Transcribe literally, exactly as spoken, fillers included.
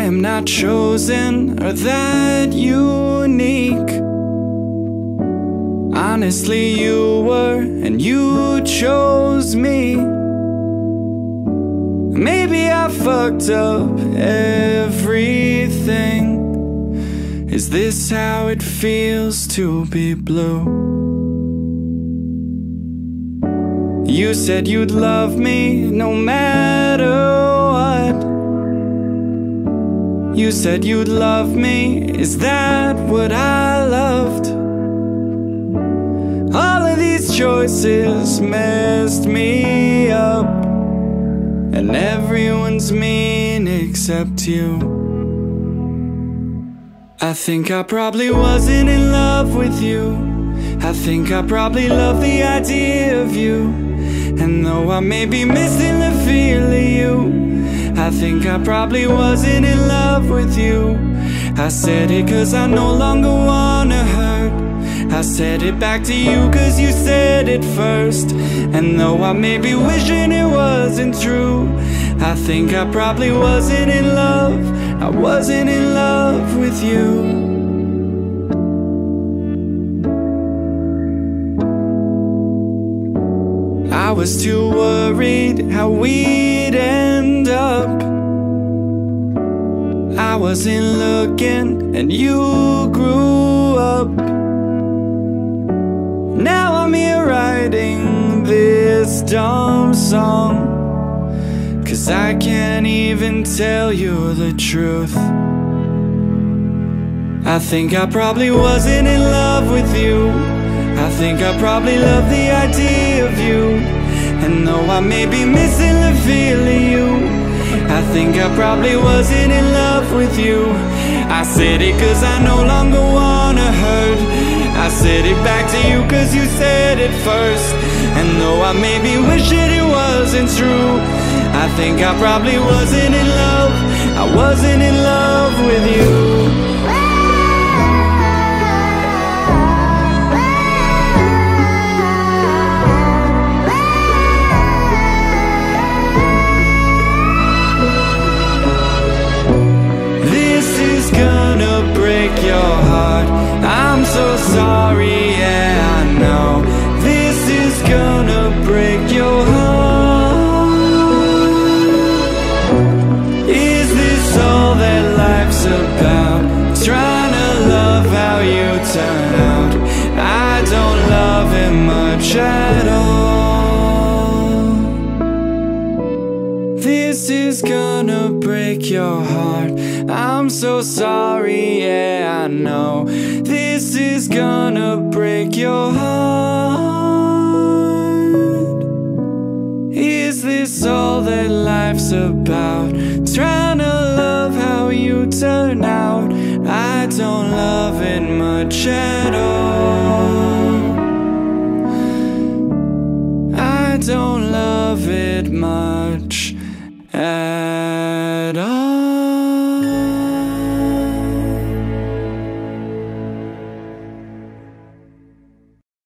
am not chosen or that unique. Honestly, you were, and you chose me. Maybe I fucked up everything. Is this how it feels to be blue? You said you'd love me no matter what. You said you'd love me, is that what I loved? All of these choices messed me up, and everyone's mean except you. I think I probably wasn't in love with you. I think I probably love the idea of you. And though I may be missing the feel of you, I think I probably wasn't in love with you. I said it cause I no longer wanna hurt. I said it back to you cause you said it first. And though I may be wishing it wasn't true, I think I probably wasn't in love. I wasn't in love with you. I was too worried how we'd end up. I wasn't looking and you grew up. Now I'm here writing this dumb song, cause I can't even tell you the truth. I think I probably wasn't in love with you. I think I probably love the idea of you. And though I may be missing the feel of you, I think I probably wasn't in love with you. I said it cause I no longer wanna hurt. I said it back to you cause you said it first. And though I may be wishing it wasn't true, I think I probably wasn't in love. I wasn't in love with you. Your heart, I'm so sorry, yeah, I know. This is gonna break your heart. Is this all that life's about? Trying to love how you turn out. I don't love it much at all. This is gonna break your heart. I'm so sorry, yeah, I know. This is gonna break your heart. Is this all that life's about? Trying to love how you turn out. I don't love it much at all. I don't love it much at all.